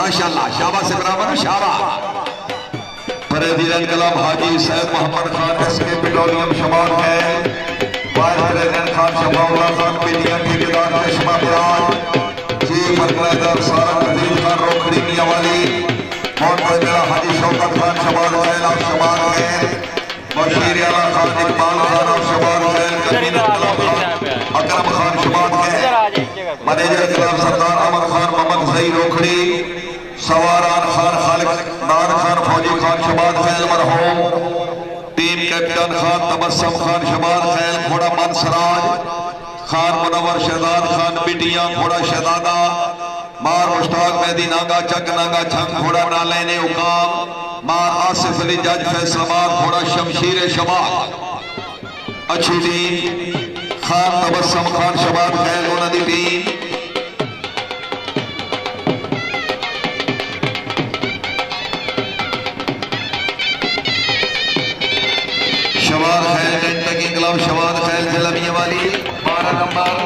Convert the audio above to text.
माशाल्लाह शाबाश इब्राहिम शाबाश। President Kalam Haji Syed Mohammad Khan SK petroleum Shamal है, vice president Khan Shafaullah Khan PTM ठेकेदार चश्मा बयान, चीफ मैनेजर सारंग अजीज खान रोखड़ी मियावाली, मोहम्मद हाजी शौकत खान शमाल खैल आप शमाल है, बशीर आला खान इकबाल खान आप शमाल है, जमीन कलाम खान अकरम खान शमाल है, मैनेजर जनाब सरदार अमर खान मोहम्मद सही रोखड़ी, सवारान खान खालिद नान खान फौजी खान शबाद खैल मरहूम, टीम कैप्टन खान तबस्सुम खान शबाद खैल घोड़ा मन सराज खान मुनव्वर शहजाद खान बिटिया घोड़ा शहजादा मार मुश्ताक मेहदी नागा चक नागा छंग घोड़ा नालैने उकाम मार आसिफ अली जज फैसलाबाद घोड़ा शमशीर शबाद। अच्छी टीम खान तबस्सुम खान शबाद खैल उन्होंने दी टीम शवाद खैल टेंट की क्लब शवाद खैल जलमिया वाली 12 नंबर